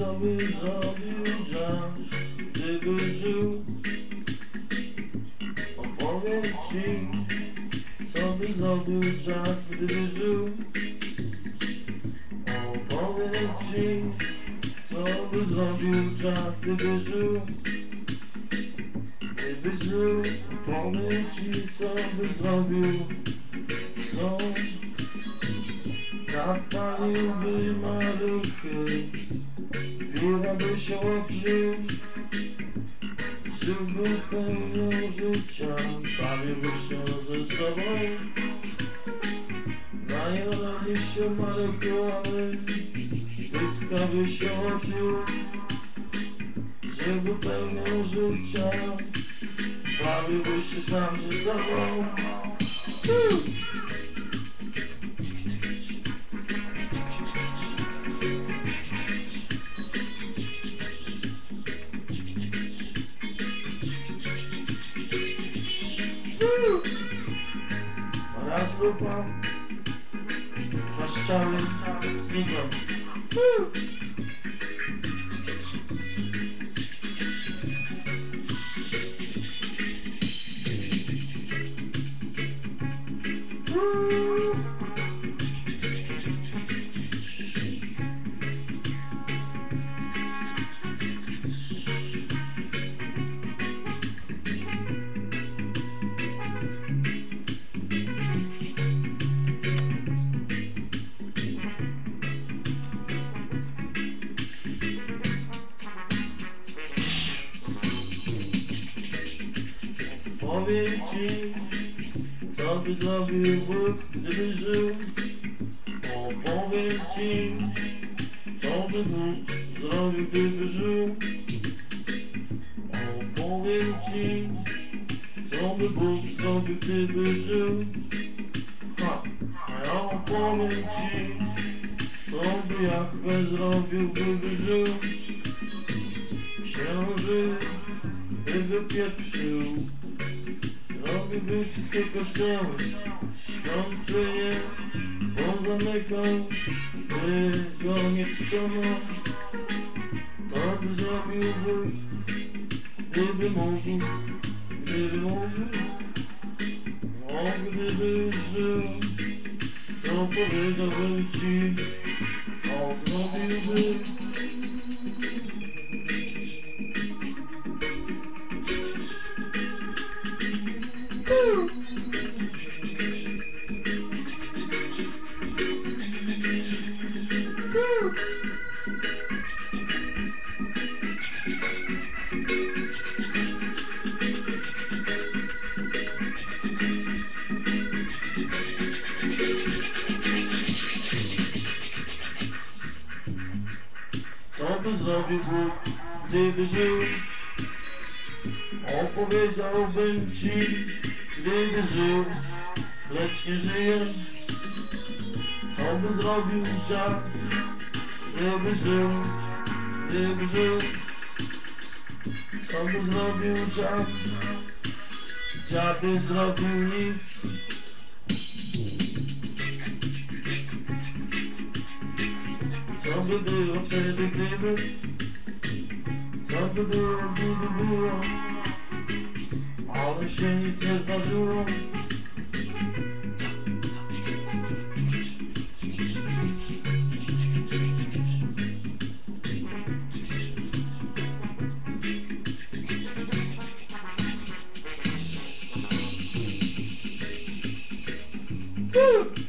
co by zrobił dziad, gdyby żył? Opowiem ci, co by zrobił dziad, gdyby żył. Opowiem ci, co by zrobił dziad, gdyby żył. Gdyby żył, opowiem ci, co by zrobił. Co? Zapaliłby maluchy, piwa by się opił, żyłby pełnią życia, bawiłby się ze sobą. Najorali się maluchy, piwska by się opił, żyłby pełnią życia, bawiłby się sam ze sobą. Raz lufa, paszczały znikną. Powiem ci, co by zrobił Bóg, gdyby żył. Opowiem ci, co by Bóg zrobił, gdyby żył. Opowiem ci, co by Bóg zrobił, gdyby żył. A ja opowiem ci, co by Jahwe zrobił, gdyby żył. Księży by wypieprzył, zrobiłby wszystkie kościoły, świątynie pozamykał, by go nie czczono. To by zrobił Bóg, gdyby mógł, gdyby mógł. O, gdyby żył, to powiedziałbym ci, o, zrobiłby. Co by zrobił Bóg, gdyby żył? Opowiedziałbym ci, gdyby żył, lecz nie żyje. Co by zrobił dziad, gdyby żył, gdyby żył? Co by zrobił dziad? Dziad by zrobił nic. Co by było wtedy, gdyby? Co by było, gdyby było? Ale się nic nie zdarzyło. Woo!